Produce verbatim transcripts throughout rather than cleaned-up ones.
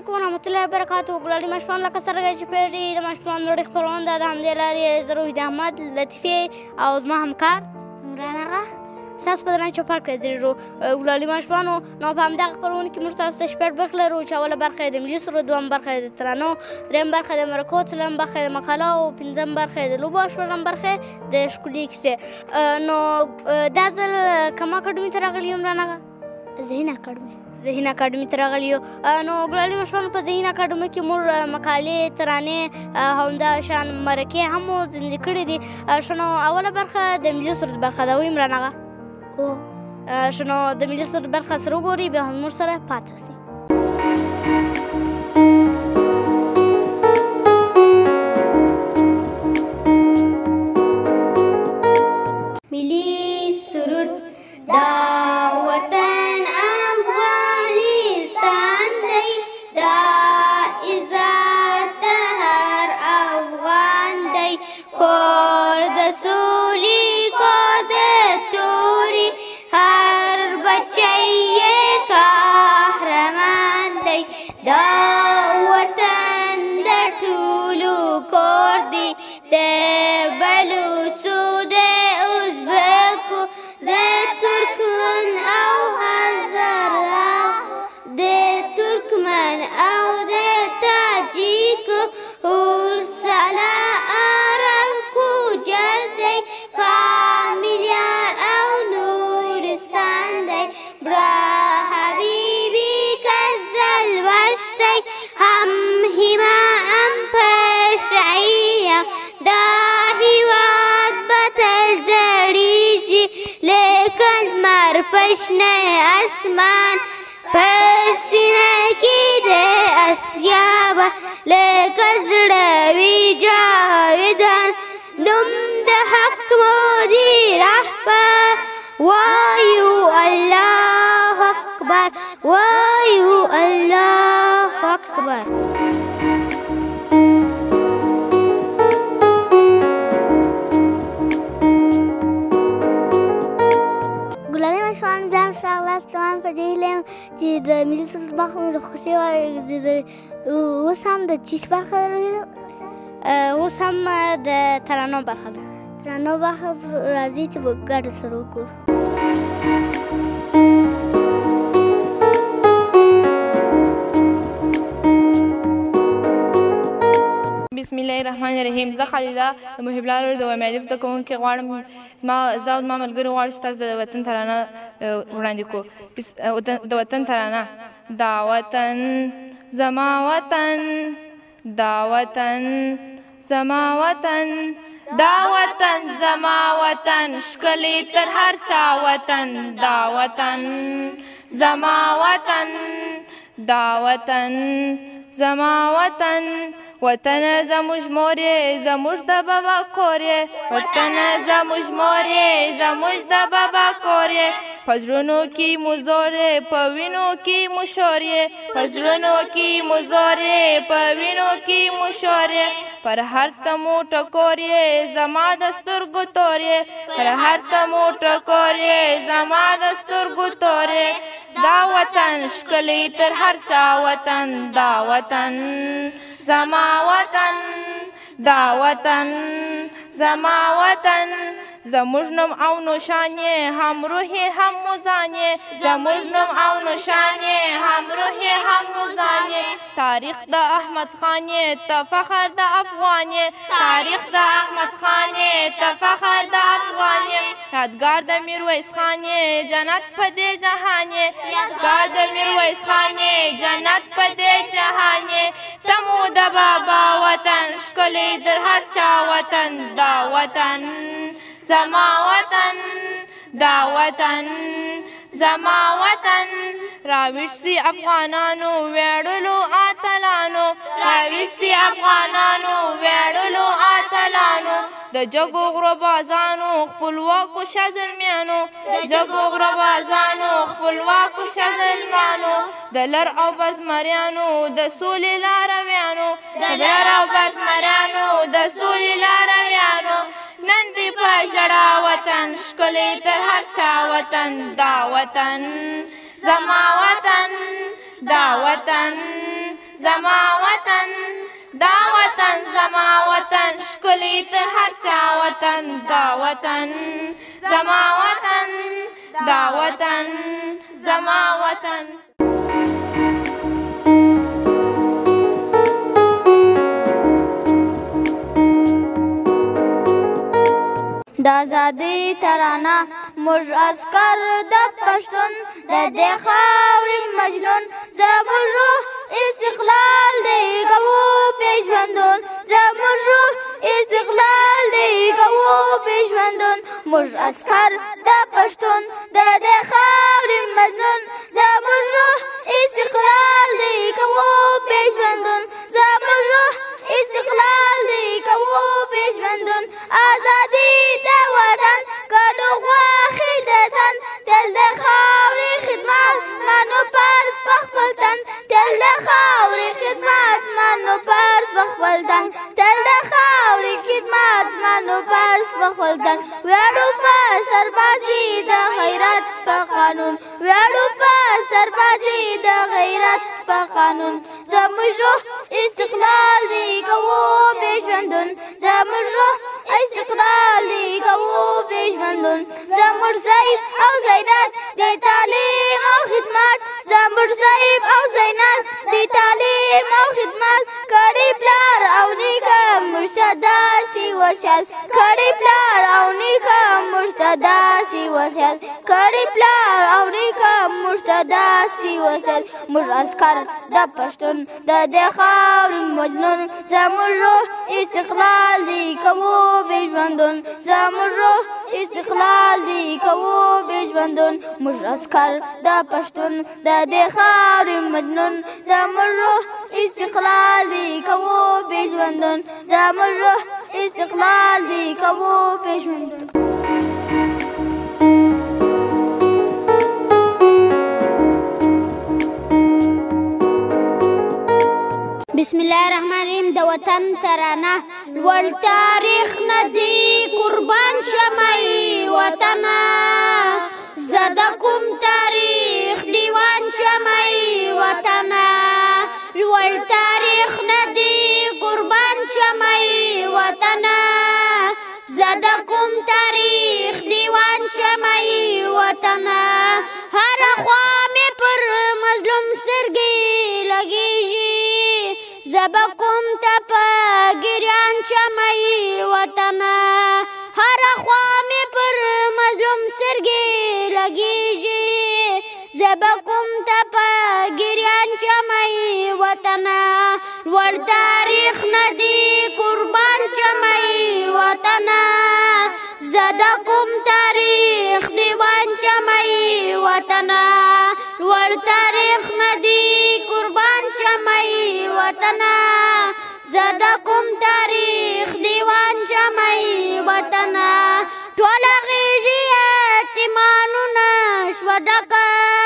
علیکم ورحمتالله وبرکاتو. ګلالي مشفان لکه څرنګه چې پوهېږئ د مشفان لوړې خپرونه ده، د همدې لارې زه روحید احمد، لطیفې او زما همکار عمران اغا ستاسو په درنه چوپړ کړی زیږو ګلالي مشفانو. نو په همدغه خپرونه کې موږ تاسو ته شپږ برخې لرو چې اوله برخه یې د ملي سرود، دویم برخه یې د ترانو، درېیم برخه یې د مرکو، څلورم برخه یې د مقالو، پنځم برخه یې د لوبو او شپږم برخه یې د ښکلې کیسې. نو دا ځل کومه اکاډمي ته راغلي عمران اغا؟ ذهین اکاډمي. ذهین اکاډمي ته راغلي یو. نو ګلالي مشفانو په ذهین اکاډمي کې موږ مقالې، ترانې او همداشان مرکې هم مو زندې کړي دي. ښه نو اوله برخه د ملي سرود برخه ده. عمران اغا هو ښه نو د ملي سرود برخه سره وګورئ، بیا هم موږ سره پاتې سئ. ملي سرود دا وطن افغانستان دی، دا عزت د هر افغان دی، کور د سولې کور د تورې هر بچی یې قهرمان دی، دا وطن د ټولو کور دی، د بلوڅو د ازبکو د ترکمن او هزاره د ترکمن او د تاجیکو ورسره عرب کوجر دی، فامیلیار او نورستان دی، برا حبیبی کزل وشتی هم هیما هم پشعیم دا هیواد بتل زړیږي لیکن مر پشنه اسمان پسینه کې د اسیابه لکه زړه وي جاویدان نوم د حق مودي رهبر وایو الله اکبر وایو الله اکبر. ګلالي مشفان بیا هم ښاغلاست. زما په دې هیله یم چې د ملي سرود برخه مو د خوښۍ وه. اوس هم د چیس برخه ده؟ اوس هم د ترانو برخه ده. ترانو برخه راځي چې په ګډو سره وګورو. بسم الله الرحمن الرحیم. زه خلیده د محب لارو د وایم الف زده کوونکې غواړم زما زه او زما ملګري غواړو چې تاسو د وطن ترانه وړاندې کړو. د وطن ترانه: دا وطن زما وطن، دا وطن زما وطن، دا وطن زما وطن ښکلی تر هر چا وطن، دا وطن زما وطن، دا وطن زما وطن، وطن زموږ مور یې زموږ د بابا کور یې، وطن زموږ مور یې زموږ د بابا کور یې، په زړونو کې مو زور یې په وینو کې مو شور یې، په زړونو کې مو زور یې په وینو کې مو شور یې، پر هر تمو ټکور یې زما د سترګو تور یې، پر هر تمو ټکور یې زما د سترګو تور یې، دا وطن ښکلی تر هر چا وطن، دا وطن زما وطن، دا وطن زما وطن، زموږ نوم او نشان یې هم روح یې هم موزان یې، زموږ نوم او نشان یې هم روح یې هم موزان یې، تاریخ د احمد خان یې ته فخر د افغان یې، تاریخ د احمد خان یې ته فخر د افغان یې، یادګار د میرویس خان یې جنت په دې جهان یې، یادګار د میرویس خان یې جنت په دې جهان یې، ته مو د بابا وطن ښکلی در هر چا وطن، دا وطن زما وطن، دا وطن زما وطن، راویښ سي افغانانو ویاړلو اتلانو، راویښ سي افغانانو ویاړلو اتلانو، د جګو غرو بازانو خپلواکو شه زلمیانو، د جګو غرو بازانو خپلواکو شه زلمیانو، د لر او بر زمریانو د سولې لارویانو، د لر او بر زمریانو د سولې لارویانو، نن دې په ژړا وطن ښکلی تر هر چا وطن، دا وطن زما وطن، دا وطن زما وطن دا وطن زما وطن ښکلی تر هر چا وطن دا وطن زما وطن دا وطن زما وطن د ازادۍ ترانه موږ عسکر د پښتون د دې خاورې مجنون زموږ روح استقلال دی کوو پېژندون زموږ روح استقلال دی کوو پېژندون موږ عسکر د پښتون د دې خاورې مجنون زموږ روح استقلال دی کوو پېژندون زموږ روح استقلال دی کوو پېژندون ازادي د وطن ګډو غواښې د تن تل د خاورې خدمت منو فرض په خپل تن تل د خاورې خدمت منو فرض په خپل تن تل د خاورې خدمت منو فرض په خپل تن ویاړو په سربازي د غیرت په قانون ویاړو په سربازي د غیرت په قانون زموږ روح استقلال دی کوو پېژندون زموږ روح استقلال دی کوو پېژندون زموږ ضعیف او زینت د تعلیم او خدمت زموږ ضعیف او زینت د تعلیم او خدمت کړي پلار او نیکه موږ ته داسې وصیت کړي پلار او نیکه موږ ته داسې وصیت کړي پلار او نیکه موږ ته داسې وصیت موږ عسکر د پښتون د دې خاورې مجنون زموږ روح استقلال دی کوو پېژندون زموږ روح استقلال دی کوو پېژندون موږ عسکر د پښتون د دې خاورې مجنون زموږ روح استقلال دی کوو پېژندون زموږ روح استقلال دی کوو پېژندون بسم الله الرحمن الرحیم د وطن ترانه لوړ تاریخ نه دی قربان شمه وطنه زه د کوم تاریخ دیوان شمه وطنه لوړ تاریخ نه دی قربان شمه وطنه زه د کوم تاریخ دیوان شمه وطنه هره خوا مې پر مظلوم سترګې لګېږي زه به کوم ته په ګریان شمه وطنه هره خوا مې پر مظلوم سترګې لګېږي زه به کوم ته په ګریان شمه وطنه لوړ تاریخ نه دی قربان شمه وطنه زه د کوم تاریخ دیوان شمه وطنه لوړ تاریخ نه دی قربان شمه وطنه زه د کوم تاریخ دیوان شمه وطنه ټوله غیږي یتیمانونه شوه ډکه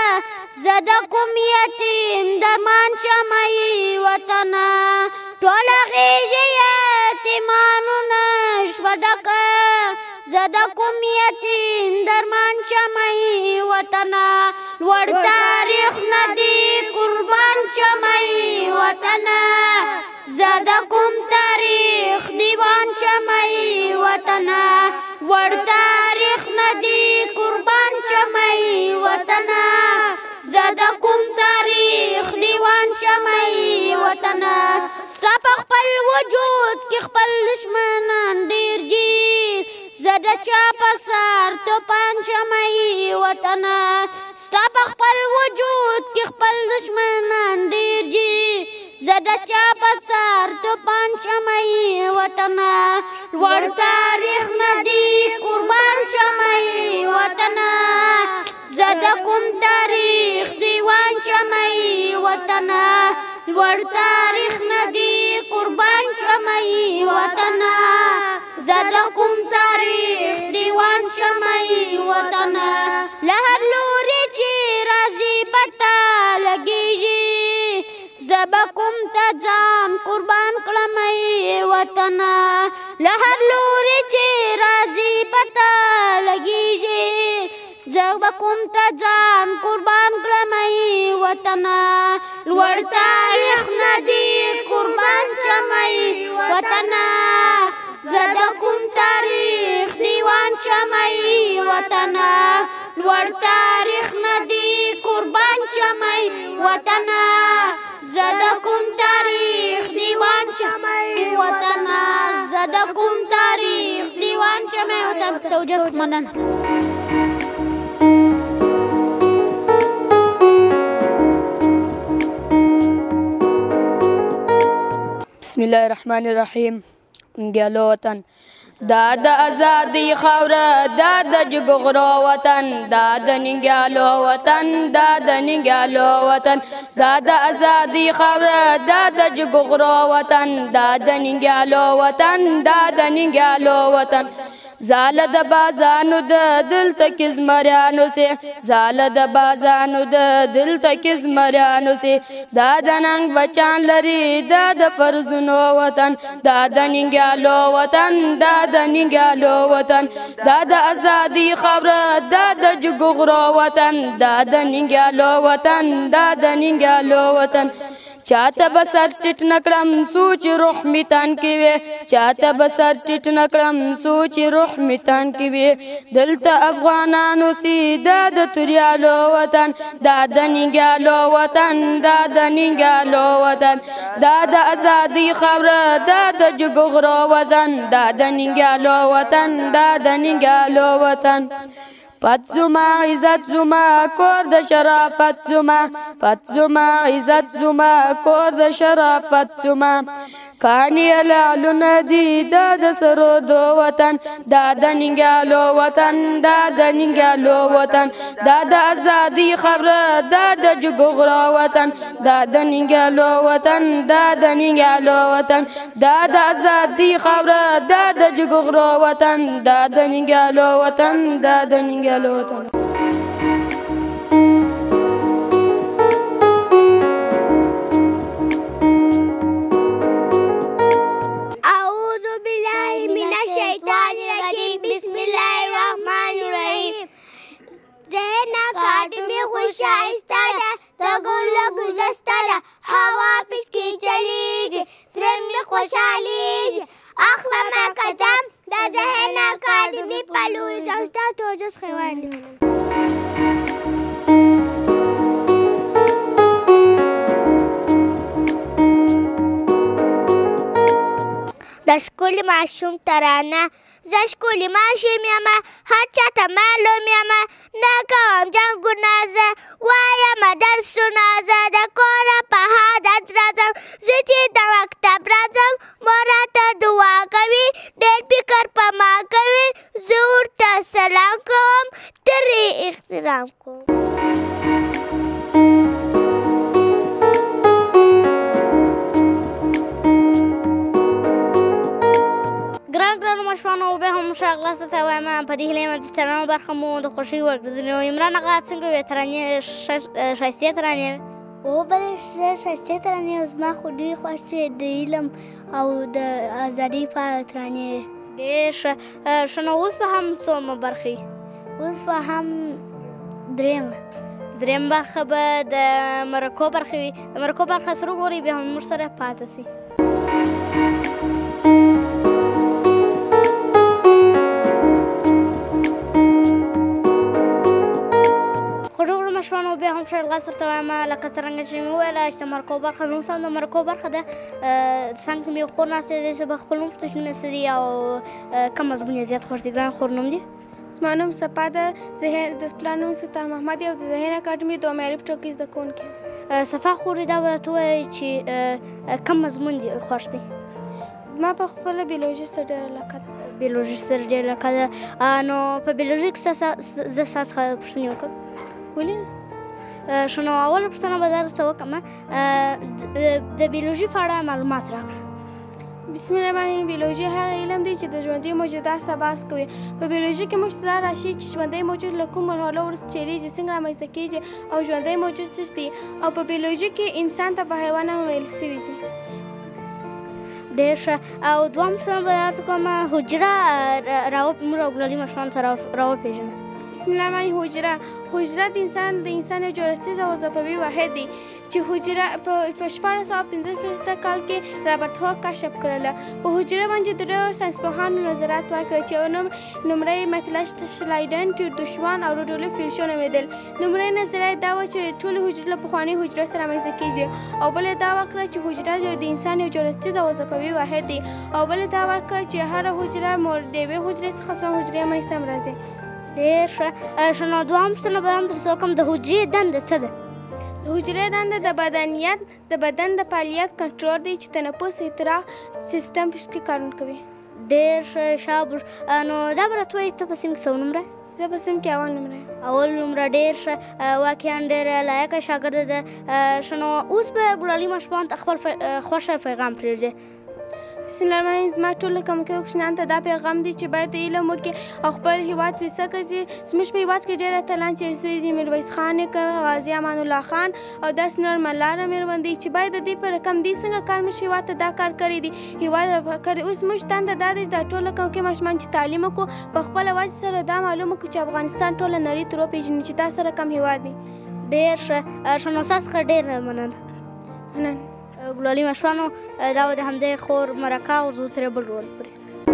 زه د کوم یتیم درمان شمه وطنه ټوله غیږي یتیمانونه شوه ډکه زه د کوم یتیم درمان شمه وطنه لوړ تاریخ نه دی قربان شمه وطنه زه د کوم تاریخ دیوان شمه وطنه لوړ تاریخ نه دی قربان شمه وطنه زه د کوم تاریخ دیوان شمه وطنه ستا په خپل وجود کې خپل دشمنان ډېر دي زه د چا په سر توپان شمه وطنه ستا په خپل وجود کې خپل دشمنان ډېر دي زه د چا په سر توپان شمه وطنه لوړ تاریخ نه دی قربان شمه وطنه زه د کوم تاریخ دیوان شمه وطنه لوړ تاریخ نه دی قربان شمه وطنه زه د کوم تاریخ دیوان شمه وطنه له هر لوري چې راځي پته لګېږي زه به کوم ته ځان قربان کړم وطنه له هر لوري چې راځي پته لګېږي زه به کوم ته ځان قربان کړم ای وطنه لوړ تاریخ نه دی قربان شم ای وطنه زه د کوم تاریخ دیوان شم ای وطنه لوړ تاریخ نه دی قربان شم ای وطنه زه د کوم تاریخ دیوان شم ای وطنه زه د کوم تاریخ دیوان شم ای وطنه توجه مننه بسم الله الرحمن الرحیم ننګیالو وطن دا د ازادۍ خاوره دا د جګغرو وطن دا د ننګیالو وطن دا د ننګیالو وطن دا د ازادۍ خاوره دا د جګغرو وطن دا د ننګیالو وطن دا د ننګیالو وطن زاله د بازانو د دلته کې زمریانو سي زاله د بازانو د دلته کې زمریانو سي دا د ننګ بچان لري دا د فرزونو وطن دا د ننګیالو وطن دا د ننګیالو وطن دا د ازادۍ خاوره دا د جګغرو وطن دا د ننګیالو وطن دا د ننګیالو وطن چاته به سر ټیټ نکړم سوچ روح می تان کې وي چاته به سر ټیټ نکړم سوچ روح می تان کې وي دلته افغانانو سي دا د توریالو وطن دا د ننګیالو وطن دا د ننګیالو وطن دا د ازادۍ خاوره دا د جګغرو وطن دا د ننګیالو وطن دا د ننګیالو وطن پت زما عزت زما کور د شرافت زما پت زما عزت زما کور د شرافت زما کانی لعلونه دي دا د سرو دو وطن دا د ننګیالو وطن دا د ننګیالو وطن دا د ازادۍ خبره دا د جګغرو وطن دا د ننګیالو وطن دا د ننګیالو وطن دا د ازادۍ خبره دا د جګغرو وطن دا د ننګیالو وطن دا د ننګیالو وطن شایسته ده د ګلو ګلدسته ده هوا پسکې چلیږي زړه مې خوشحالیږي اخلمه قدم د ذهن اکاډمي په لوري ځم ستا توجه خیوان د ښکلي ماشوم ترانه زه ښکلي ماشوم یمه هر چاته معلوم یمه نه کوم جنګونه زه وایمه درسونه زه د کوره په عادت راځم زه چې د مکتب راځم مور راته دعا کوي ډېر فکر په ما کوي زه ورته سلام کوم ترې احترام کوم ماشومانو بیا هم ښاغله ستاسو وایم په دې هیله یم د ترانو برخه مو د خوښۍ وګرځولې نو عمران اغا څنګه وې ترانې ښایستې ترانې وې او بلې ښایستې ترانې زما خو ډېرې خوښ شوې د علم او د ازادۍ په اړه ترانې وې ډېر ښه ښه نو اوس به هم څومه برخې اوس به هم درېیمه درېیم برخه به د مرکو برخه وي د مرکو برخه سره وګورئ بیا هم موږ سره پاتې سئ ماشومانو بیا هم ښاغله درته وایم لکه څرنګه چې مې وویله چې د مرکو برخه مې اوس هم د مرکو برخه ده څنګ کې مې یو خور ناستی دی زه به خپل نوم پوښتنه نوم څه دی او کوم مضمون یې زیات خوښ دی ګران خور نوم دی زما نوم صفا ده د پلار نوم سلطان محمد دی او د ذهن اکاډمي دوه معیاري په ټولګي زده کوونکی یم صفا خورې دا به راته ووایي چې کوم مضمون دی خوښ دی ما په خپله بیولوژي سره ډېره علاقه ده بیولوژي سره ډېره علاقه ده نو په بیولوژي کې زه ستا څخه پوښتنې وکړم ولې ښه نو اوله پوښتنه به درڅه وکړم د بیولوژي په اړه معلومات راکړه بسم الله الرحمن الرحیم بیولوژي هغه علم دی چې د ژوندیو موجوداتو بحث کوي په بیولوژي کې موږ ته دا راشي چې ژوندی موجود له کوم مرحلو وروسته چیرېږي څنګه رامنځته کېږي او ژوندی موجود څه دی او په بیولوژي کې انسان ته په حیوان هم ویل سوي دي ډېر ښه او دوهم پوښتنه به درته کوم حجره موږ او ګلالي ماشومانو ته راوپېژنه بسم الله الرحمن حجره حجره د انسان د انسان یو جوړښتیز او وظیفوي واحد دی چې حجره په شپاړس سوه پنځه شپېته کال کې رابرټ هوک کشف کړله. په حجره باندې درېو ساینسپوهانو نظریات ورکړل چې یو نوم لومړی میتلشت شلایډن ټیودوشوان او روډولف ویرشو نومېدل. لومړی نظریه دا وه چې ټولې حجرې له پخوانیو حجرو سره رامنځته کېږي او بل یې دا وکړه چې حجره د انسان یو جوړښتیز او وظیفوي واحد دی او بل یې دا ورکړه چې هره حجره د یوې حجرې څخه څو حجرې منځته هم راځي. ډېر ښه. نو دوهم پوښتنه به هم درڅه وکړم، د حجرې دنده څه ده؟ د حجرې دنده د بدنیت د بدن د فعالیت کنټرول دی چې تنفس احتراق سیستم پکې کارونه کوي. ډېر ښه شابوش. نو دا به راته وایي ته په سیم کې څه نومره یې؟ زه په سیم کې اول نومره یم. اول نومره. ډېر ښه. واقعا ډېره لایقه شاګرده ده. ښه نو اوس به ګلالي ماشومانو ته خپل خوښه پیغام پرېږدې. بسم الله الرحمن الرحیم. زما ټولو کمکي کوچنیانو ته دا پیغام دی چې باید علم وکړي او خپل هېواد ته څه کړي. زموږ په هېواد کې ډېر اتلان تېر شوي دي، میرویس خان نیکه، غازي امان الله خان او داسې نور ملاره مېرمن دي چې باید د دې په رقم دي څنګه کار موږ هېواد ته دا کار کړی دي، هېواد کړی. اوس زموږ دنده دا ده چې دا ټوله کمکي ماشومان چې تعلیم وکړو په خپله وجه سره دا معلومه کړو چې افغانستان ټوله نړۍ تر وپېژني چې دا سره کم هېواد دی. ډېر ښه. ښه نو ستا څخه ډېر مننه. مننه. ګلالي ماشومانو دا به د همدې خور مرکه او زه ترې بل ډول پورې.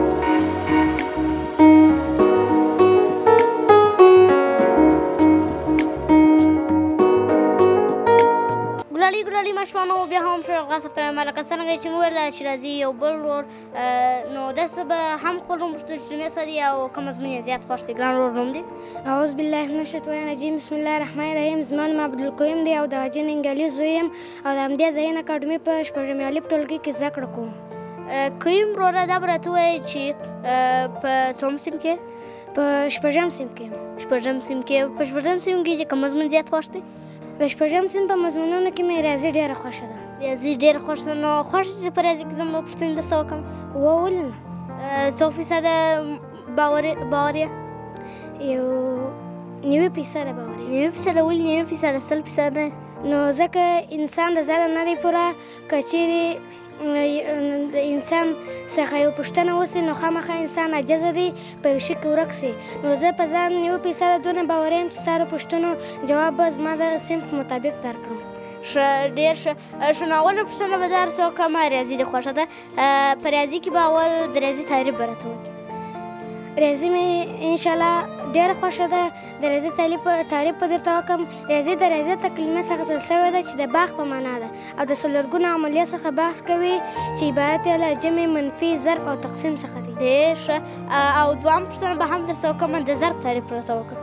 ګلالي ګلالي ماشومانو بیا هم ښه غاښ ته مرکه څرنګه چې مو ویله چې راځي یو بل ورور نو داسې به هم خپل نوم پوښتل چې نوم یې څه دی او کوم مضمون یې زیات خوښ دی؟ ګران ورور نوم دی؟ اعوذ بالله من الشیطان الرجیم. بسم الله الرحمن الرحیم. زما نوم عبدالقیوم دی او د حاجي ننګیالي زوی یم او د همدې ځایین اکاډمي په شپږم الف ټولګي کې زده کړه کوم. قیوم وروره دا به راته ووایي چې په څوم سیم کې؟ په شپږم سیم کې. شپږم سیم کې. په شپږم سیم کې چې کوم مضمون زیات خوښ دی؟ د شپږم سیم په مضمونونو کې مې ریاضي ډېره خوښه ده. ریاضي ډېره خوښه ده. نو خوښه چې په ریاضي کې زه به پوښتنې درڅه وکړم. اووه ولې نه؟ څو فیصده باور باور یې؟ یو نوي فیصده باور یم. نوي فیصده. ولې نوي فیصده؟ سل فیصده؟ نو ځکه انسان د ځانه نه دی پوره، که چیرې د انسان څخه یو پوښتنه وسي نو خامخا انسان عاجزه دی په یو شي کې ورک سي. نو زه په ځان نیو فیصده دونه باور یم چې ستا د پوښتنو جواب به زما د صنف مطابق درکړم. ښه. ډېر ښه. ښه نو اوله پوښتنه به دا درڅه وکړم، ریاضي دې خوښه ده. په ریاضي کې به اول د ریاضي تعریف به راته ووایي. ریاضي مې انشاءالله ډېره خوښه ده. د ریاضي تعریف به درته وکړم. ریاضي د ریاضیات د کلمې څخه اخیستل شوې ده چې د باغ په معنا ده او د څلورګونو عملیو څخه بحث کوي چې عبارت یې له جمع، منفي، ضرب او تقسیم څخه دی. ډېر ښه. او دوهم پوښتنه به هم درڅه وکړم، د ضرب تعریف راته وکړه.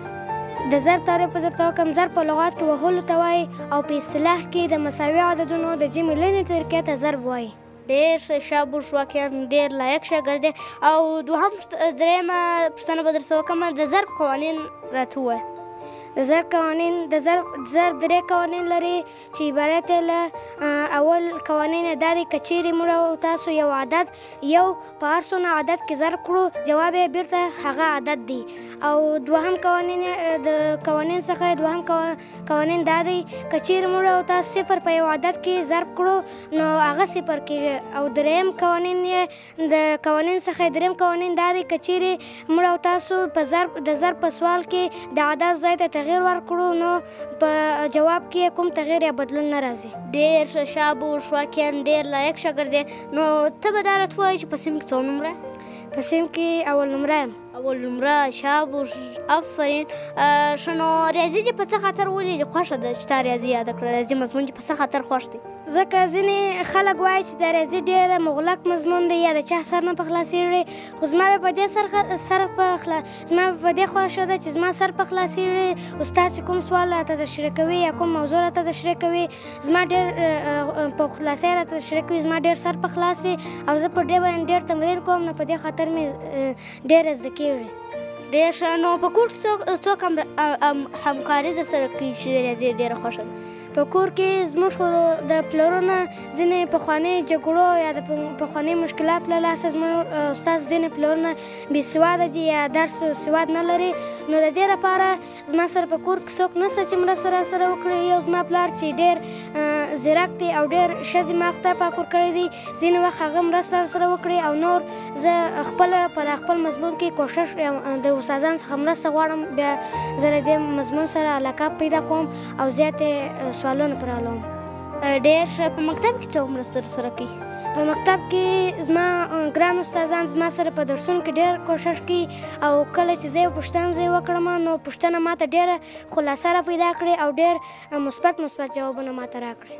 د ضرب تعریف به درته وکړم. ضرب په لغات کې وهلو ته وایي او په اصطلاح کې د مساوي عددونو د جمع لنې طریقې ته ضرب وایي. ډېر ښه شابوش. واقعا ډېر لایق شاګرد دی. او دوهم درېیمه پوښتنه به درڅه وکړم، د ضرب قوانین راته ووایه. د ضرب قوانین د ضرب ضرب درې قوانین لري چې عبارت یې له اول قوانین یې دا دی که چیرې موږ او تاسو یو عدد یو په هر څونه عدد کې ضرب کړو جواب یې بیرته هغه عدد دی. او دوهم قوانین د قوانین څخه دوهم قوانین دا دی که چیرې موږ او تاسو صفر په یو عدد کې ضرب کړو نو هغه صفر کېږي. او درېیم قوانین یې د قوانین څخه درېیم قوانین دا دی که چیرې موږ او تاسو په ضرب د ضرب په سوال کې د عدد ځای ته تغیر ورکړو نو په جواب کې کوم تغیر یا بدلون نه راځي. ډېر ښه شابوش. واقعا ډېر لایق شاګرد دی. نو ته به دا راته ووایې چې په سیم کې څو نومره؟ په سیم کې اول نومره یم. اول نومره. شابوش. آفرین. ښه نو ریاضي دې په څه خاطر ولې خوښه ده چې تا ریاضي یاده کړه؟ ریاضي مضمون دې په څه خاطر خوښ دی؟ ځکه ځینې خلک وایي چې د ریاضي ډېر مغلق مضمون دی یا د چا سر نه په خلاصېږي، خو زما به په دې سر په زما په دې خوښه ده چې زما سر په خلاصېږي. استاد چې کوم سوال راته تشریح کوي یا کوم موضوع راته تشریح کوي زما ډېر په خلاصۍ راته تشریح کوي، زما ډېر سر په خلاص وي او زه پر دې باندې ډېر تمرین کوم نو په دې خاطر مې ډېره زده کېږي. ډېر ښه. نو په کور کې څوک همکاري در سره کوي چې ریاضي ډېره خوښه ده؟ په کور کې زموږ خو د پلرونو ځینې پخواني جګړو یا د پخواني مشکلات له لاسه زموږ استاد ځینې پلرونه بې سواده دي یا درس سواد نه لري نو د دې لپاره زما سره په کور کې څوک نشته چې مرسته راسره وکړي. یو زما پلار چې ډېر ځیرک دی او ډېر ښه دماغ خدای پاک ورکړی دی، ځینې وخت هغه مرسته راسره وکړي. او نور زه خپله په خپل مضمون کې کوشش د استادانو څخه مرسته غواړم، بیا زه له دې مضمون سره علاقه پیدا کوم او زیاتې سوالونه پرې حلوم. ډېر ښه. په مکتب کې څوک مرسته راسره کوي؟ په مکتب کې زما ګران استادان زما سره په درسونو کې ډېر کوشش کوي او کله چې زه یو پوښتنه زه وکړم نو پوښتنه ماته ډېره خلاصه را پیدا کړې او ډېر مثبت مثبت جوابونه ماته راکړي.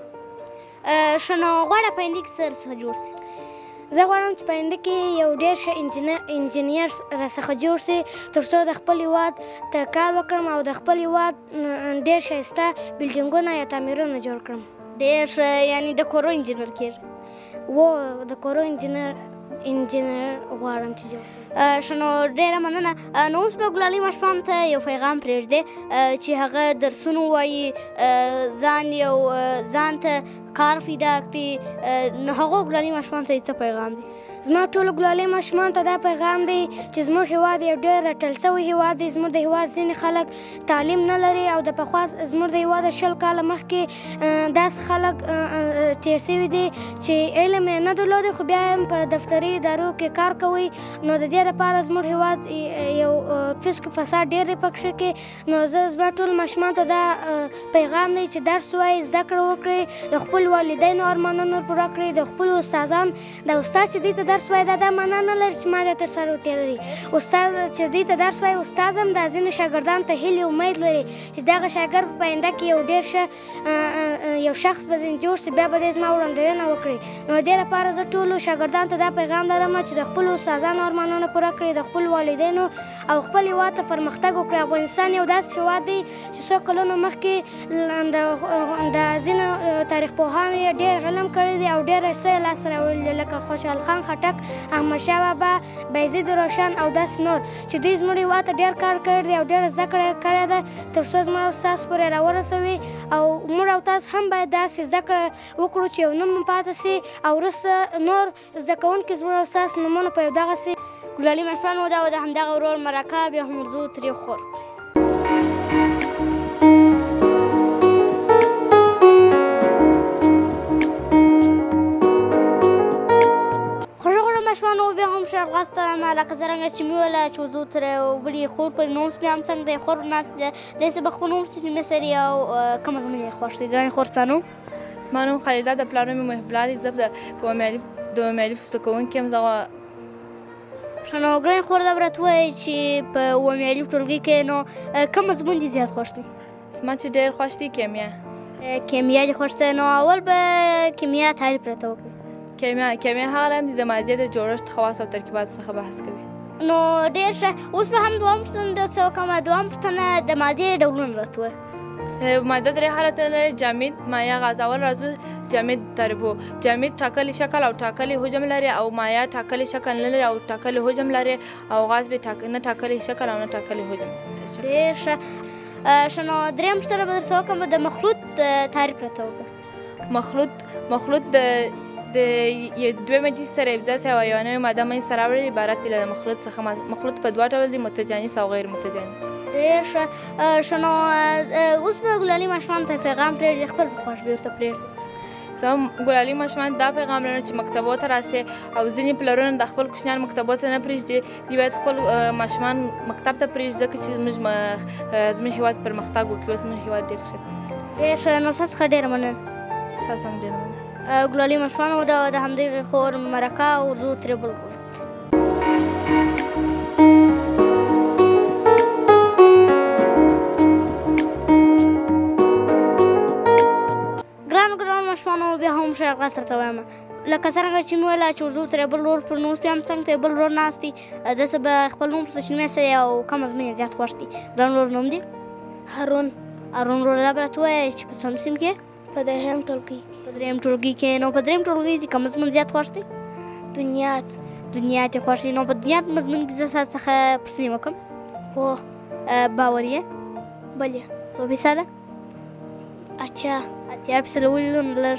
ښه نو غواړه په آینده کې څه څه جوړ شي؟ زه غواړم چې په آینده کې یو ډېر ښه انجینر راڅخه جوړ شي تر څو د خپل هېواد ته کار وکړم او د خپل هېواد ډېر ښایسته بلډینګونه یا تعمیرونه جوړ کړم. ډېر ښه. یعنې د کورو انجینر کېږي؟ و د کورو انجینر انجینر غواړم چې جوړ شم. ښه نو ډېره مننه. نو اوس به ګلالۍ ماشومانو ته یو پیغام پرېږدې چې هغه درسونه ووایي، ځان یو ځان ته کار پیدا کړي، نو هغو ګلالۍ ماشومانو ته یې څه پیغام دی؟ زما ټولو ګلالۍ ماشومانو ته دا پیغام دی چې زموږ هېواد یو ډېر رټل شوی هېواد دی. زموږ د هېواد ځینې خلک تعلیم نه لري او د پخوا زموږ د هېواد شل کاله مخکې داسې خلک تېر شوي دي چې علم یې نه درلودی خو بیا هم په دفتري ادارو کې کار کوي. نو د دې لپاره زموږ هېواد یو فسق فساد ډېر دی پکښې کې. نو زه زما ټولو ماشومانو ته دا پیغام دی چې درس ووایي، زده کړه وکړي، د خپلو والدینو ارمانونه پوره کړي، د خپلو استادان د استاد چې دوی ته درس وایي دا دا معنا نه لري چې ما تر سره وتېروي. استاد چې دوی ته درس وایي استاد هم دا ځینې شاګردانو ته هیلې امید لري چې دغه شاګرد په آینده کې یو ډېر ښه یو شخص به ځینې جوړ شي، بیا به دې زما وړاندوینه وکړي. نو دې لپاره زه ټولو شاګردانو ته دا پیغام لرم چې د خپلو استادانو ارمانونه پوره کړي، د خپلو والدینو او خپل هېواد ته پرمختګ وکړي. افغانستان یو داسې هېواد دی چې څو کلونو مخکې د ځینو تاریخ پوهانو یې ډېر علم کړی دی او ډېره څه یې لاسته راوړي دي لکه خوشحال خان خټک، احمدشاه بابا، بایزید روشن او داسې نور چې دوی زموږ هېواد ته ډېر کار کړی دی او ډېره زده کړه یې کړې ده تر څو زموږ او ستاسو پورې راورسوي. او موږ او تاسو هم باید داسې زده کړه وکړو چې یو نوم مو پاتې سي او وروسته نور زده کوونکي زموږ او ستاسو نومونه په یو دغسې ګلالۍ ماشومانو دا و د همدغه ورور مرکه، بیا هم ورځو ترې خور. ماشومانو بیا هم ښه غاستم لکه څرنګه چې مې ویله چې وضو ترې بلې خور پر نوم مې هم څنګه دی خور ناست دی داسې به خپل نوم چې مې سري او کومه زموږ یې خوښ دی. ګرانې خور ستا نوم؟ زما نوم خلیده ده، پلار نوم یې محب الله دی. زه په اووم الف د اووم الف زده کوونکې یم. زه ښه نو ګرانې خور دا به راته ووایي چې په اووم الف ټولګي کې نو کوم مضمون دې زیات خوښ دی؟ زما چې ډېر خوښ دی کیمیا. کیمیا دې خوښ دی. نو اول به کیمیا تعریف راته وکړي. کیمیا کیمیا هغه علم دی د مادې د جوړښت، خواص او ترکیباتو څخه بحث کوي. نو ډېر ښه. اوس به هم دوهم پوښتنه درڅه وکړم. دوهم پوښتنه د مادې ډولونه راته ووایه. ماده درې حالتونه لري: جامد، مایع، غاز. اول راځو جامد تعریفو. جامد ټاکلی شکل او ټاکلی حجم لري او مایع ټاکلی شکل نه لري او ټاکلی حجم لري او غاز به نه ټاکلی شکل او نه ټاکلی حجم. ډېر ښه. ښه نو درېیم پوښتنه به درڅه وکړم د مخلوط تعریف راته وکړه. مخلوط مخلوط د د دوه مادې سره یو ځای او یوه نوې ماده منځته راوړل عبارت دی له مخلوط څخه. مخلوط په دوه ډول دی: متجانس او غیر متجانس. ډېر ښه. ښه نو اوس به ګلالۍ ماشومانو ته پیغام پرېږدي، خپل په خوښ به ورته پرېږدي. زه ګلالۍ ماشومان دا پیغام لرم چې مکتبو ته راسي او ځینې پلرونه د خپل کوچنیان مکتبو ته نه پرېږدي. دوی باید خپل ماشومان مکتب ته پرېږدي ځکه چې زموږ زموږ هېواد پرمختګ وکړي. اوس زموږ هېواد ډېر ښه دی. ډېر ښه. نو ستا څخه ډېره مننه. ستاسو هم ډېره مننه. ګلالۍ ماشومانو دا د همدغې خور مرکه او ورځو ترې بل ورور. ګرانو ګرانو ماشومانو بیا هم ښه راغلاست درته وایم. لکه څرنګه چې مې ویله چې ورځو ترې بل ورور پر نوم بیا هم څنګ ته بل ورور ناست دی داسې به خپل نوم پوښته چې نوم یې څه دی او کوم مضمون یې زیات خوښ دی. ګران ورور نوم دی؟ هارون. هارون ورور دا به راته ووایې چې په څوم صنف کې؟ په درېیم ټولګي کې. په درېیم ټولګي کې. نو په درېیم ټولګي کې کوم مضمون زیات خوښ دی؟ دنیات. دنیات یې خوښ دی. نو په دنیات مضمون کې زه ستا څخه پوښتنې وکړم. هو. باور یې؟ بلې. څو فیصده؟ اتیا. اتیا فیصده. ولې لږ؟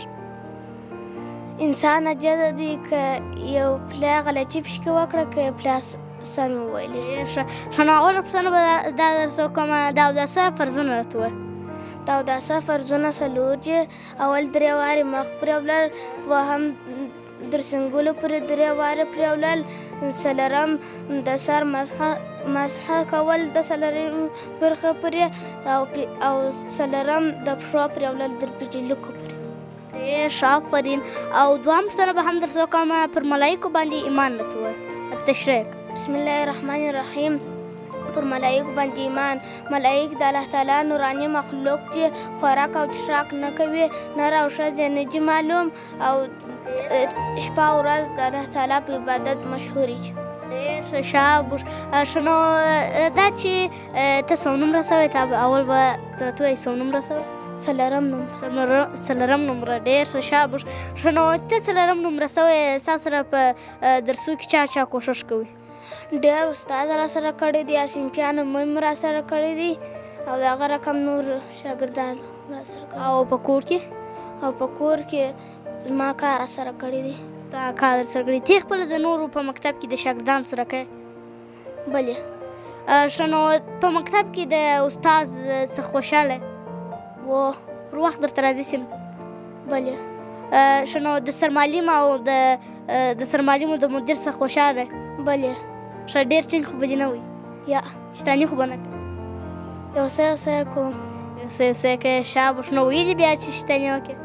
انسان عجزه دی که یو پلی غلطي پشکې وکړه که پلی سم مې وویلې. ډېر ښه. ښه نو اوله پوښتنه به دا درڅه وکړم د اوداسه فرضونه راته ووایه. د اوداسه فرضونه څلور دي. اول درې وارې مخ پرېولل، دوهم در څنګلو پورې درې وارې پرېولل، څلورم د سر مسحه مسحه کول د څلورم برخه پورې، او او څلورم د پښو پرېولل در پېچلکو پورې. ډېر ښه آفرین. او دوهم پوښتنه به هم درڅه وکړم پر ملایکو باندې ایمان راته ووایه، تشریح. بسم الله الرحمن الرحیم. پر ملایکو باندې ایمان. ملایک د الله تعالی نوراني مخلوق دي، خوراک او څښاک نه کوي، نر او ښځې نه دي معلوم، او شپه او ورځ د الله تعالی په عبادت مشهورې دي. ډېر ښه شاباش. ښه نو دا چې ته څومنوم رسوې، تا اول به راته ووایې څومنوم رسوې؟ څلورم نوم. څلورم نمره. ډېر ښه شاباش. ښه نو ته څلورم نمره سوې، ستا سره په درسو کې چا چا کوښښ کوي؟ ډېر استاد را سره کړی دی، صنفیان هم را سره کړی دي، او د هغه رقم نور شاګردان را سره کړي. او په کور کې؟ او په کور کې زما کار را سره کړی دی. ستا کار در سره کړی. ته خپله د نورو په مکتب کې د شاګردانو سره کوې؟ بلې. ښه نو په مکتب کې د استاد څه خوشحاله و پر وخت درته راځي سیمه؟ بلې. ښه نو د سرمعلم او د د سرمعلم او د مدیر څخه خوشحاله؟ بلې. ښه ډېر ټینګ خو به دې نه وي؟ یا شیطاني خو به نه کوې؟ یو څه یو څه کوم. یو څه یو څه کوې. شاباش. نو ویلې بیا چې شیطاني وکړې؟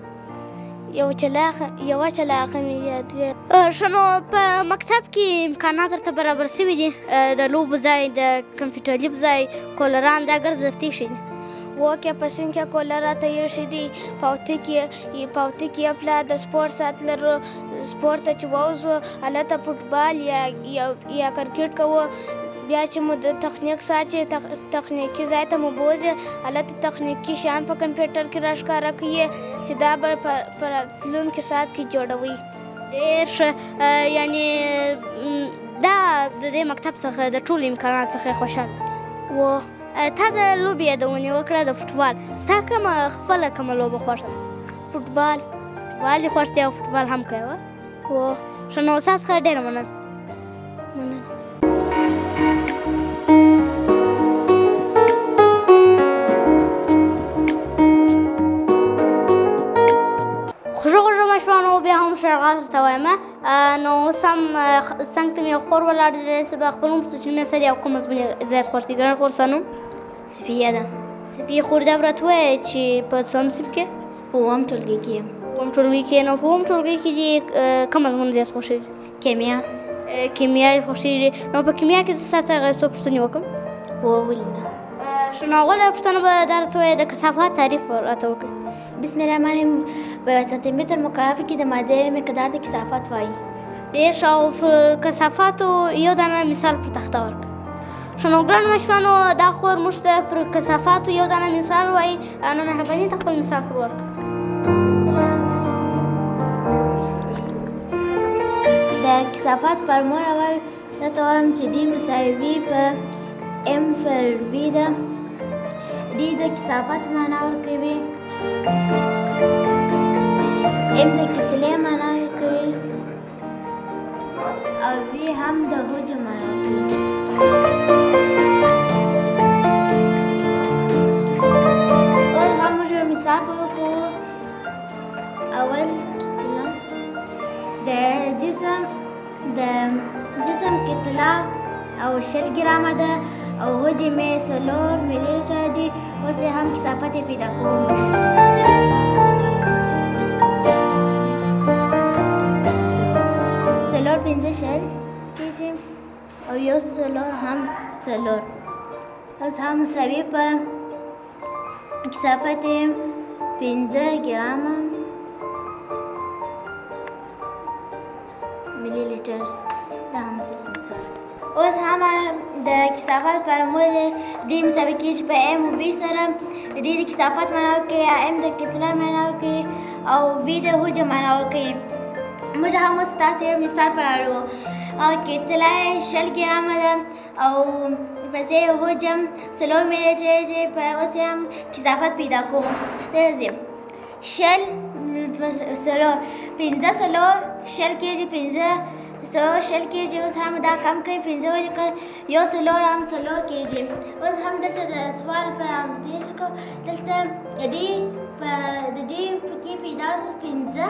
یو چلاخه یوه چلاخه مې یاد وې. ښه نو په مکتب کې امکانات درته برابر شوي دي؟ د لوبو ځای، د کمپیوټر لیب ځای، کولران، دا ګرد درته ایښي دي؟ وکه په سین کې کولر راته ایښي دي. پاوتي کې پاوتي کې پلا د سپورټ ساتلرو سپورټ ته چې ووځو هلته فوټبال یا یا کرکټ کوو. بیا چې مو د تخنیک ساعت چې تخنیکي ځای ته مو بوځي، هلته تخنیکي شیان په کمپیوټر کې راښکاره کوي چې دا به په راتلونکي ساعت کې جوړوي. ډېر ښه. یعنې دا د دې مکتب څخه د ټولو امکاناتو څخه خوشحاله و. تا د لوبې یادونې وکړه د فوټبال. ستا کومه خپله کومه لوبه خوښه ده؟ فوټبال. فوټبال دې خوښ دی او فوټبال هم کوې؟ و. ښه نو ستا څخه ډېره مننه. مننه. خوږه خوږه ماشومانو، بیا هم ښه آغاز درته وایم. نو اوس هم څنګ ته مې یو خور ولاړ دی، داسې به خپل نوم پوښتو چې نوم یې څه دی او کوم مضمون یې زیات خوښ دی؟ ګرانه خور، ستا نوم؟ صفیه ده. صفیه خور، دا به راته ووایې چې په څوم صنف کې؟ په اووم ټولګي کې یم. په اووم ټولګي کې. نو په اووم ټولګي کې دې کوم مضمون زیات خوښېږي؟ کیمیا. کیمیا یې خوښېږي. نو په کیمیا کې زه ستا څخه څو پوښتنې وکړم؟ و ولې نه. ښه نو اوله پوښتنه به دا راته ووایې د کثافات تعریف راته وکړي. بسم الله الرحمن الرحیم. په سانتي متر مکعب کې د مادې مقدار د کثافت وایي. ډېر ښه. او کثافاتو یو دانه مثال پر تخته ورکړه. ښه نو ګرانو ماشومانو، دا خور موږ ته پر کثافاتو یو دانه مثال وایي. نو مهرباني ته خپل مثال پر ورکړه. د کثافت فارمول اول درته وایم چې ډي مساوي وي په ام پر وي ده. ډي د کثافت معنا ورکوي، ام د کتلې معنا ورکوي، او وي هم د حجم معنا ورکوي. اوس هم موږ یو مثال وکړو. اول د جسم د جسم کتله او شل ګرامه ده او حجم یې څلور ملي لیټر دی. اوس یې هم کثافت یې پیدا کوو. څلور پنځه شل کېږي او یو څلور هم څلور. اوس هم مساوي په کثافت یې پنځه ګرامه ملي لیټر. دا هم اساسي مثال. اوس هم د کثافت فارمول ډي مساوي کېږي په ام او وي سره. ډي د کثافت معنا ورکوي، ام د کتله معنا ورکوي، او وي د حجم معنا ورکوي. موږ هم اوس تاسې یو مثال په راوړو. او کتله یې شل ګرامه ده او پسې حجم څلور ملي لیټر دی. په اوس یې هم کثافت پیدا کوو. داسې شل څلور پنځه څلور شل کېږي پنځه سوه شل کېږي. اوس هم دا کم کوي پنځه ولیکل یو څلور هم څلور کېږي. اوس هم دلته د سوال په دېرش کو دلته د ډي په د ډي کې پیدا شو پنځه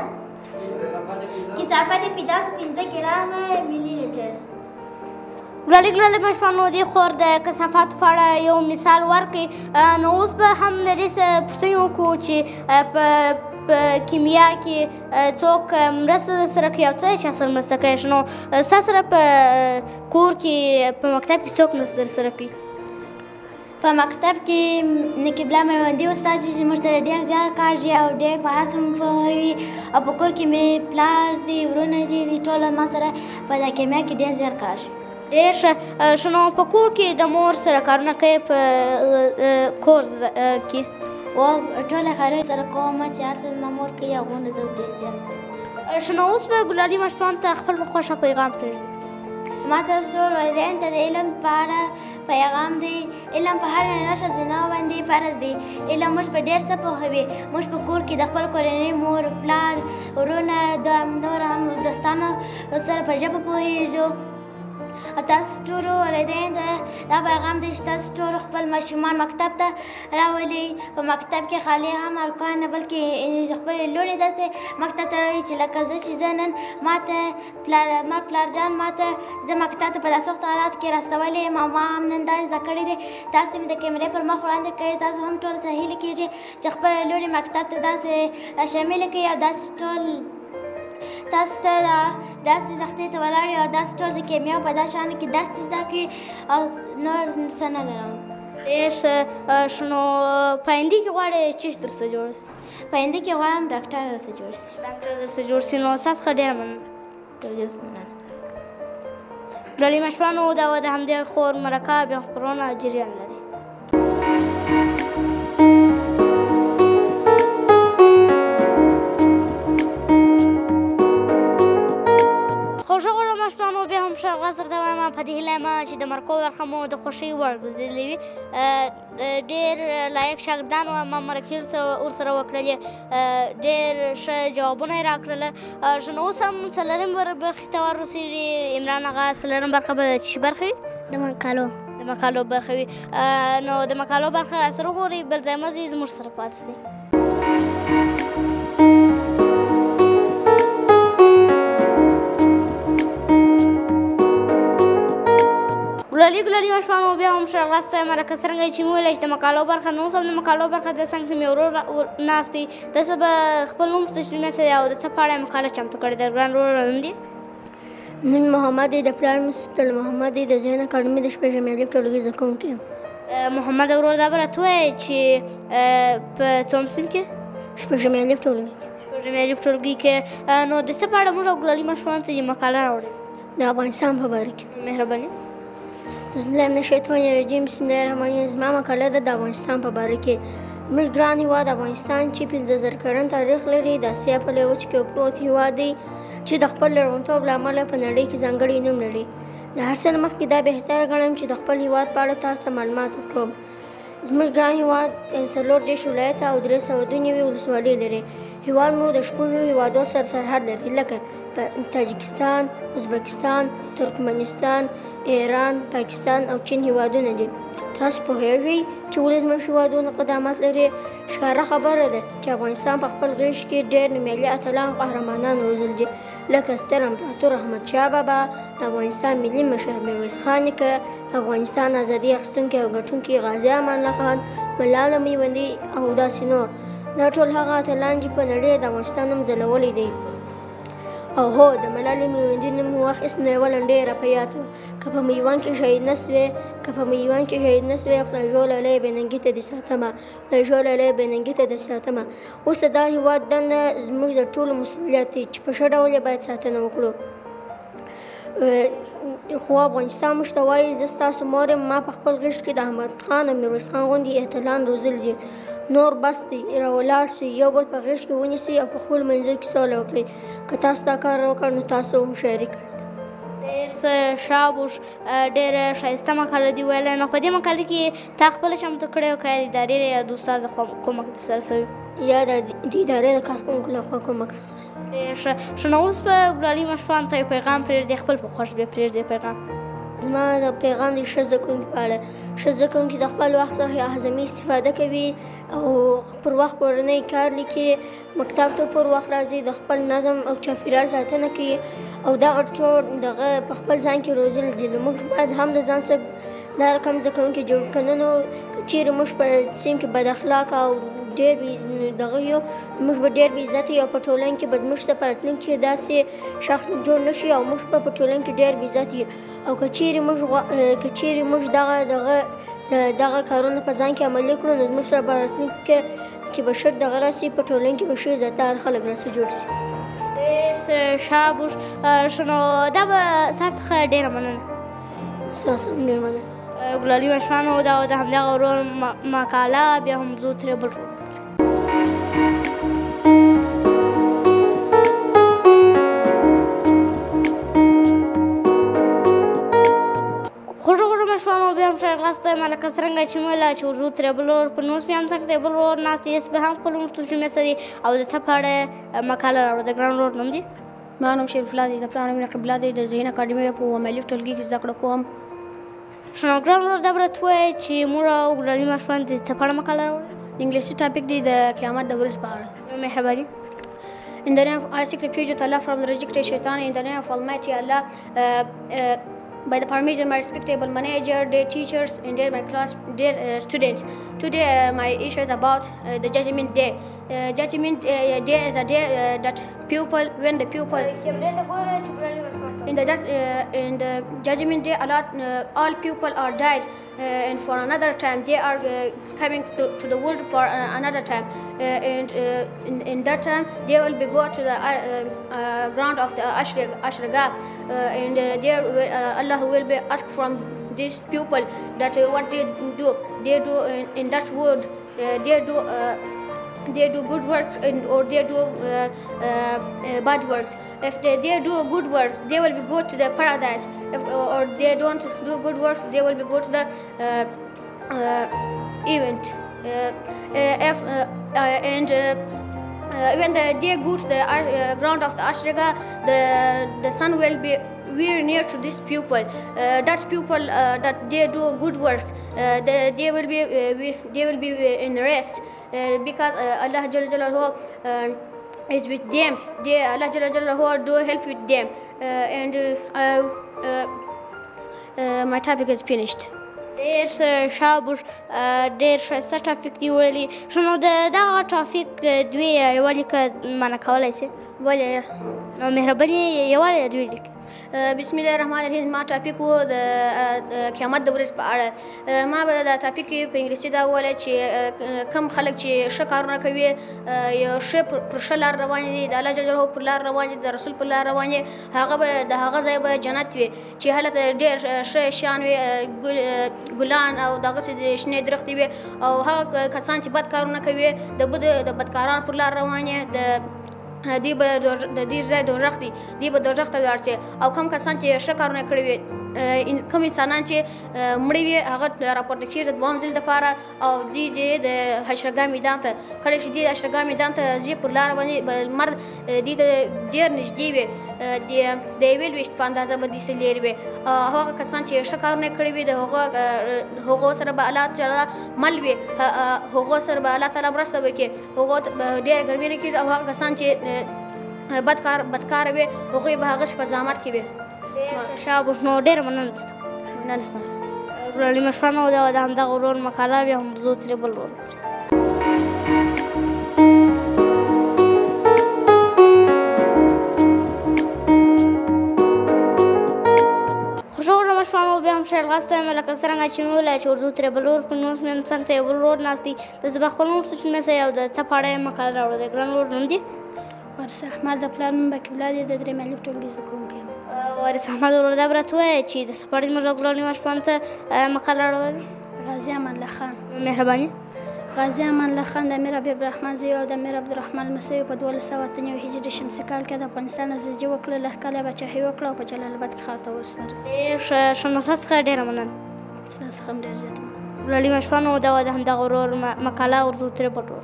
کثافت پیدا شو پنځه ګرام ملي لیټر. ګلالي ګلالي مشرانو دې خور د کثافاتو په اړه یو مثال ورکړي. نو اوس به هم د دې څه پوښتنې وکړو چې په په کیمیا کې څوک مرسته درسره کوي او څه چا سره مرسته کوي. نو ستا سره په کور کې په مکتب کې څوک مرسته درسره کوي؟ په مکتب کې نقیبله میوندي استاد چې موږ سره ډېر زیات کاږي او ډېر په هر څه مو پوهوي. او په کور کې مې پلار دي ورونه چې دي ټول ما سره په دا کیمیا کې ډېر زیات کاږي. ډېر ښه. نو په کور کې د مور سره کارونه کوي په کور کې؟ و ټوله کارونه سره کوم چې هر څه زما مور کوي هغونه زه ډېر زیات یم. نو اوس به ګلالي مشرانو ته خپل په خوښه پیغام پرېږدي. ما ته ټول والدینو ته د علم په اړه پیغام دی. علم په هر نشه زنا باندې فرض دی. علم موږ په ډېر څه پوهوي. موږ په کور کې د خپل کورنۍ مور پلار ورونه د نور هم دوستانو سره په ژبه پوهېږو. او تاسو ټولو والدینو ته دا پیغام دی چې تاسو ټولو خپل ماشومان مکتب ته راولئ. په مکتب کې خالي هم هلکان نه بلکې خپلې لوڼې داسې مکتب ته راولئ چې لکه زه چې زه نن ما ته پلار ما پلارجان ما ته زه مکتب ته په داسې وخت حالاتو کې راستولی یم او ما هم نن دا زده کړی دی. تاسو مې د کیمرې پر مخ وړاندې کوئ. تاسو هم ټول څه هیله کېږي چې خپلې لوڼې مکتب ته داسې راشامله کړئ او داسې ټول تاسو ته داسې تختې ته ولاړ او داسې ټول د کیمیا په دا شیانو کې درس زده کړي او نور څه نه لرم. ډېر ښه. نو په آینده کې غواړې چې درسه جوړه شي؟ په آینده کې غواړم ډاکټر درسه جوړ شي. ډاکټر درسه جوړ شي. نو ستاسو څخه ډېره مننه. ډېر مننه. ګلالي مشرانو دا وه د همدې خور مرکه بیا خپرونه جریان لري. مشرانو بیا هم ښه غږ درته وایم په دې هیله یم چې د مرکو برخه مو د خوښۍ وړ ګرځېدلې وي. ډېر لایق شاګردان وو. ما مرکې ورسره وکړلې. ډېر ښه جوابونه یې راکړله. نو اوس هم څلورم برخې ته ور رسېږي. عمران اغا څلورم برخه به د څه شي برخه وي؟ د مقالو د مقالو برخه وي. نو د مقالو برخه سره وګورئ. بل ځای مه ځئ، زموږ سره پاتې شئ. ګلالي ګلالي مشرانو بیا هم ښه غږ ته مرکه څرنګه چې مې ویلی چې د مقالو برخه نو اوس هم د مقالو برخه د څنګ ته مې ورور ناست دی. داسې به خپل نوم تشریح څه دی او د څه په اړه یې مقاله چمتو کړې ده. ګران ورور نوم دی؟ نوم محمد دی. د پلار مې سلطان محمد دی. د ذهن اکاډمي د شپږم الف ټولګي زده کوونکی یم. محمد ورور دا به راته ووایې چې په څوم صنف کې؟ شپږم الف ټولګي کې. شپږم الف ټولګي کې. نو د څه په اړه موږ او ګلالي مشرانو ته دې مقاله راوړې؟ د افغانستان په باره کې. مهرباني. بسم الله من الشیطان الرجیم. بسم الله الرحمن الرحیم. زما مقاله ده د افغانستان په باره کې. زموږ ګران هېواد افغانستان چې پنځه زره کلن تاریخ لري. د اسیا په لویه وچه کې پروت هېواد دی چې د خپل لرغونتوب له امله په نړۍ کې ځانګړی نوم لري. د هر څه نه مخکې دا بهتره ګڼم چې د خپل هېواد په اړه تاسو ته معلومات ورکړم. زموږ ګران هېواد څلور دېرش ولایته او درې سوه دوه نوي ولسوالۍ لري. هېواد مو د شپږو هېوادو سره سرحد لري لکه تاجکستان، ازبکستان، ترکمنستان، ایران، پاکستان او چین هېوادونه دي. تاسو پوهیږئ چې ولې زموږ هېوادونه قدامت لري؟ ښکاره خبره ده چې افغانستان په خپل غېږ کې ډېر نومیالي اتلان قهرمانان روزل دي لکه ستر امپراتور احمدشاه بابا، د افغانستان ملي مشر میرویس خان نیکه، د افغانستان ازادي اخیستونکی او ګټونکی غازي امان الله خان، ملاله میوندي او داسې نور. دا ټول هغه اتلان چې په نړۍ د افغانستان نوم ځلولی دی. او هو د ملالې میوندي نوم مو واخیست نو یوه لنډۍ راپه یاد شوه. که په میوند کې شهید نه سوې که په میوند کې شهید نه سوې خدای ژولی بېننګي ته دې ساتمه خدای ژولی بېننګي ته دې ساتمه. اوس د دا هېواد دنده زموږ د ټولو مسؤلیت دی چې په ښه ډول یې باید ساتنه وکړو. خو افغانستان موږ ته وایي زه ستاسو مور یم. ما په خپل غېږ کې د احمد خان او میرویس خان غوندې اتلان روزلي دي. نور بس دی راولاړ شئ، یو بل په غېږ کې ونیسئ او په خپلو منځو کې سوله وکړئ. که تاسو دا کار وکړ نو تاسو هم شاعري کړې ده. ډېر څه شابوش ډېره ښایسته مقاله دي ویلی. نو په دې مقاله کې تا خپله چمتو کړې او که یا د ادارې یا د استاد لخوا کومک درسره شوی؟ یا د ادارې د کارکوونکو لخوا کومک راسره شوی. ډېر ښه. ښه نو اوس په ګلالي مشرانو ته یو پیغام پرېږدې، خپل په خوښ بیا پرېږدې پیغام. زما د پیغام د ښه زده کوونکي په اړه، ښه زده کوونکي د خپل وخت څخه اعظمي استفاده کوي او پر وخت کورنۍ کار لیکي، مکتب ته پر وخت راځي، د خپل نظم او چاپېریال ساتنه کوي او دغه ټول دغه په خپل ځان کې روزل دي. موږ باید هم د ځان څخه دا کم زده کوونکي جوړ کړو. نو که چیرې موږ په سیند کې بد اخلاقه او ډېر بې دغه یو، موږ به ډېر بې عزته یو په ټولنه کې به زموږ ته په راتلونکي کې داسې شخص جوړ نه شي او موږ به په ټولنه کې ډېر بې عزته یو. او که چیرې موږ که چیرې موږ دغه دغه دغه کارونه په ځان کې عملي کړو نو زموږ سره په راتلونکي کې به ښه دغه راسي، په ټولنه کې به ښه عزتدار خلک راسره جوړ شي. ډېر شابوش. ښه نو دا به ستا څخه ډېره مننه. ستاسو هم ډېر مننه. ګلالي مشرانو دا د همدغه ورور مقاله، بیا هم زه ترې بل ورور. خوږو خوږو مشرانو بیا هم ښه راغلاست. لکه څرنګه چې مې ویله چې ورځو ترې بل ورور په نوس مې هم څنګ ته بل ورور ناست دی، هسې به هم خپل عمر تجربې څه دي او د څه په اړه مقاله راوړه. د ګران ورور نوم دی؟ ما نوم شریف الله دی، د پلار نوم قبله دی، د ذهین اکاډمي په عملي ټولګي کې زده کړه کوم. ښه نو ګران ورور دا به راته ووایې چې موږ او ګلالي مشران د څه په اړه مقاله راوړه؟ د انګلیسي ټاپک دی د قیامت د ورځې په اړه. مهرباني. In the name of I seek refuge with Allah from the rejected shaitan. In the name of Almighty Allah, uh, uh, by the permission of my respectable manager, dear teachers, and dear my class, dear uh, students. Today uh, my issue is about uh, the Judgment Day. Uh, judgment uh, Day is a day uh, that people, when the people in the uh, in the Judgment Day, a lot, uh, all people are died, uh, and for another time they are uh, coming to, to the world for uh, another time, uh, and uh, in, in that time they will be go to the uh, uh, ground of the Ashraga, uh, and uh, there uh, Allah will be asked from these people that uh, what they do. They do in, in that world, uh, they do. Uh, they do good works and, or they do uh, uh, uh, bad works. If they, they do good works, they will be go to the paradise. If, or they don't do good works, they will be go to the uh, uh, event. Uh, uh, if, uh, uh, and uh, uh, when the, they go to the uh, ground of the Ashraga, the, the sun will be very near to this pupil. Uh, that pupil uh, that they do good works, uh, they, they will be uh, we, they will be in rest uh, because uh, Allah Jalla Jalaluhu uh, is with them. They Allah Jalla Jalaluhu do help with them. Uh, and uh, uh, uh, my topic is finished. ډېر شابوش ډېر ښایسته ټاپک دی ویلي. ښه نو د دغه ټاپک دوې یوه لیکه معنا کولی سې؟ ولې نو مهرباني یوه یا دوې لیکې. بسم الله الرحمن الرحیم. ما ټاپک و د قیامت د ورځې په اړه. ما به دا ټاپک په انګلیسي دا وویلی چې کم خلک چې ښه کارونه کوي، یو ښه پر ښه لار روان دي، د الله جل جلاله پر لار روان دي، د رسول پر لار روان دي، هغه به د هغه ځای به جنت وي چې هلته ډېر ښه شیان وي، ګلان او دغسې د شنې درختې وي. او هغه کسان چې بد کارونه کوي، د د بدکارانو پر لار روان دي، د دی به د دې ځای دوزخ دی، دی به دوزخ ته لاړ شي. او کوم کسان چې ښه کارونه کړي وي، کوم انسانان چې مړه وي، هغه راپورته کېږي د دوهم ځل دپاره او دوی ځي د حشرګاه میدان ته. کله چې دوی د حشرګاه میدان ته ځي، پر لاره باندې لمر دوی ته ډېر نږدې وي، د یوې لوېشت په اندازه به دوی څه لرې وي. هغه کسان چې ښه کارونه کړي وي، د هغو سره به الله تعالی مل وي، هغو سره به الله تعالی مرسته وکړي، هغو به ډېره ګرمي نه کېږي. او هغه کسان چې بدکار بدکاره وي، هغوی به هغه شپه زحمت کې وي. شابوش. نو ډېره مننه درڅخه. مننه ستاسو. ګلالي مشرانو دا د همدغه ورور مقاله، بیا هم زه ترې بل ورور. خوږو مشرانو بیا هم ښه راغلاست. لکه څرنګه چې مې وویل چې ورځو ترې بل ورور په نوس مې څنګ ته یو بل ورور ناست دی. زه به خپل نوم ورته چون او د څه په اړه یې مقاله راوړه. د ګران ورور نوم دی؟ وارث احمد. د پلار نوم بقي الله دی، د درېیم الف ټولګي زده کوونکی یم. وارث احمد ورور دا به راته ووایې چې د څه په اړه زموږ ګلالي مشرانو ته مقاله راوړې؟ غازي امان الله خان. مهرباني. غازي امان الله خان د امیر حبیب الرحمن زوی او د امیر عبدالرحمن لمسی په دولس سوه اته نوي هجري شمسي کال کې د افغانستان زیږې وکړه، لس کاله یې پاچاهي وکړه او په جلال آباد کې خاورته ورسره ډېر ښه ښه نو ستا څخه ډېره مننه. ستا څخه هم ډېر زیات مننه. ګلالي مشفانو دا وه د همدغه ورور مقاله ورځو ترې پټوره.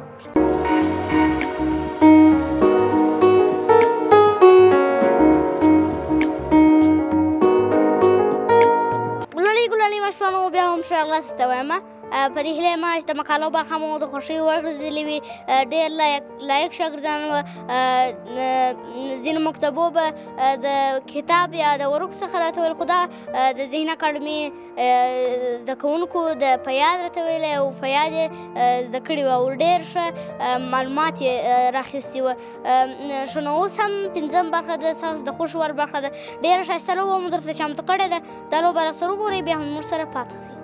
ګلالي ګلالي مشفانو بیا هم ښه راغلاست ته وایم. په دې هیله یم چې د مقالو برخه مو د خوښۍ وړ ګرځېدلې وي. ډېر لایق شاګردان وه. ځینو مکتبو به د کتاب یا د ورق څخه راته ویل، خو دا د ذهن اکاډمي زده کوونکو د په یاد راته ویلی او په یاد یې زده کړي وه او ډېر ښه معلومات یې راخیستي وه. ښه نو اوس هم پنځم برخه ده، ستاسو د خوښ وړ برخه ده. ډېره ښایسته لوبه مو درته چمتو کړې ده. دا لوبه راسره وګورئ، بیا هم موږ سره پاتې شئ.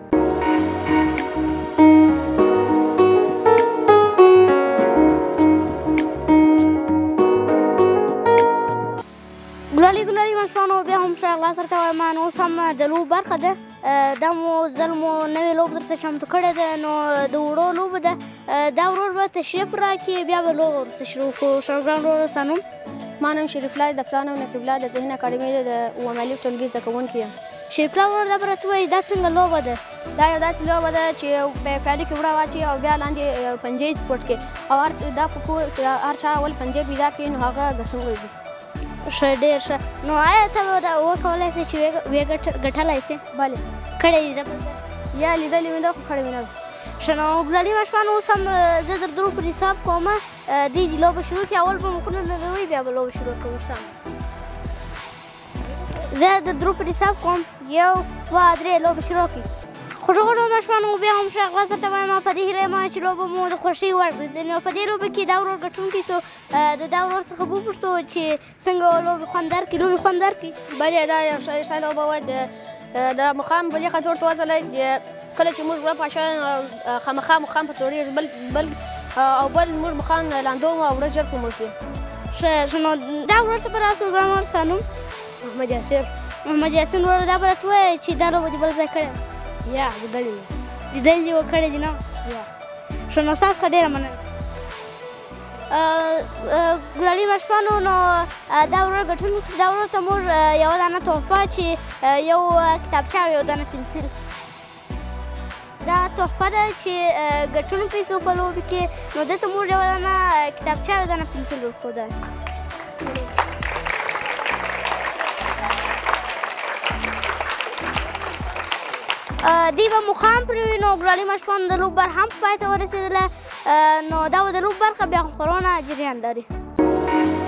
ګلالي ګلالي مشفانو بیا هم ښه راغلاست درته وایم. نو اوس هم د لوبو برخه ده. دا مو ځل مو نوې لوبه درته چمتو کړې ده، نو د وړو لوبه ده. دا ورور به تشریف راکړي، بیا به لوبه ورسته شروع کړو. شاګردان ورور ستا نوم؟ ما نوم شریف الله د پلان او نقیب الله د ذهن اکاډمي د اووم الف ټولګي زده کوونکی یم. شریف الله ورور دا به راته ووایي دا څنګه لوبه ده؟ دا یو داسې لوبه ده چې په پیالې کې وړه واچوي او بیا لاندې پنجې پټ کړي او هر دا فکو چې هر چا اول پنجې پیدا کړي نو هغه ګټونکی وي. ښه ډېر ښه. نو آیا ته به دا وکولی شې چې ویې ګټلی شې؟ بلې کړی دي ده یا لیدلې مې ده خو کړې مې نه ده. ښه نو ګلالي مشفانو اوس هم زه در درو پر حساب کوم. دوی دې لوبه شروع کړي، اول به مخونه لروي بیا به لوبه شروع کوو. سم زه در درو پر حساب کوم، یو دوه درې لوبه شروع کړي. خوږو خوږو مشفانو بیا هم ښه راغلاست درته وایم. په دې هیله یم چې لوبه مو د خوښۍ وړ ګرځېدلې. نو په دې لوبه کې دا ورور ګټونکی سو. د دا ورور څخه به وپوښتو چې څنګه لوبې خوند درکړي، لوبې خوند درکړي؟ بلې دا یو ښه لوبه وه. د مقام په دې خاطر ورته وځله چې کله چې موږ وړه پاچا خامخا مقام په تورېږي بل بل او بل موږ مقام لاندو او وړه ژر په موږ دي. ښه نو دا ورور ته به راسو ګران ورور ستا نوم؟ محمد یاسر. محمد یاسر ورور دا به راته ووایه چې دا لوبه دې بل ځای کړې وه؟ یا لیدلې مې لیدلې دې وه، کړې دې نه وه؟ یا ښه نو ستا څخه ډېره مننه. ګلالي مشفانو نو دا ورور ګټونکی چې دا ورور ته موږ یوه دانه تحفه چې یو کتابچه او یو دانه پنسل، دا تحفه ده چې ګټونکی سو په لوبې کې، نو ده ته موږ یوه دانه کتابچه او یو دانه پنسل ورښوده. دوی به مقام پرې وي. نو ګلالي مشفانو د لوبو برخه هم په پای ته ورسېدله. نو دا به د لوبو برخه بیا هم خپرونه جریان لري.